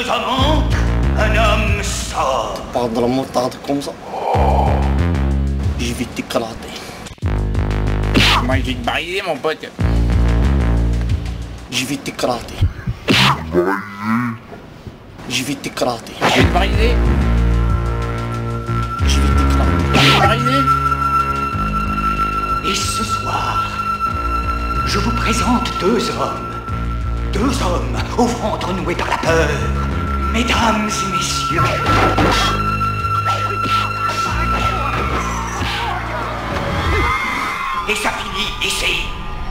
Comment un homme sort? Tu parles de la moutarde comme ça. Je vais t'éclater. Moi, je vais te bariser, mon pote. Je vais t'éclater. Je vais t'éclater. Je vais te bariser. Je vais t'éclater. Je vais te bariser. Et ce soir, je vous présente deux hommes. Deux hommes au ventre noué par la peur. Mesdames et messieurs. Et ça finit ici.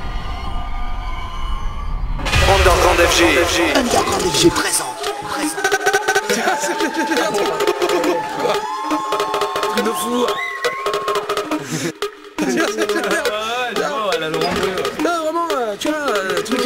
Underground FG. Underground FG présent. Truc de fou. Non, vraiment, tu vois, le truc...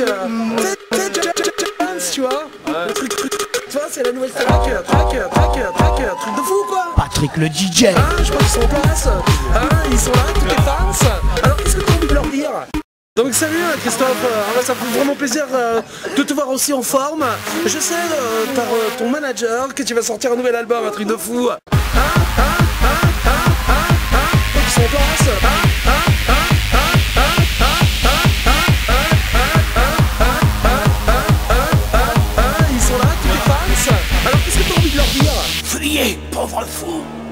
tu vois, le truc, tu vois, c'est la nouvelle track, truc de fou, quoi. Patrick le DJ. Hein, je crois qu'ils sont en place, hein, ils sont là, tous les fans. Alors, qu'est-ce que tu as envie de leur dire? Donc salut Christophe, ça me fait vraiment plaisir de te voir aussi en forme. Je sais par ton manager que tu vas sortir un nouvel album, un truc de fou. Ils sont en place. Ils sont là, tous les fans. Alors qu'est-ce que tu as envie de leur dire? Fuyez, pauvre fou.